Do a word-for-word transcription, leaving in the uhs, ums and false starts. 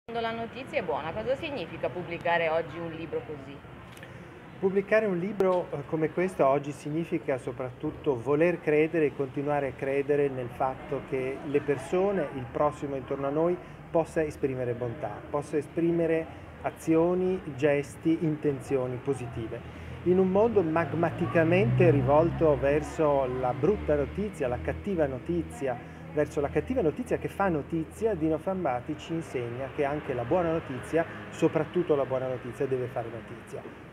Quando la notizia è buona, cosa significa pubblicare oggi un libro così? Pubblicare un libro eh, come questo oggi significa soprattutto voler credere e continuare a credere nel fatto che le persone, il prossimo intorno a noi, possa esprimere bontà, possa esprimere azioni, gesti, intenzioni positive. In un mondo magmaticamente rivolto verso la brutta notizia, la cattiva notizia, verso la cattiva notizia che fa notizia, Dino Fambati ci insegna che anche la buona notizia, soprattutto la buona notizia, deve fare notizia.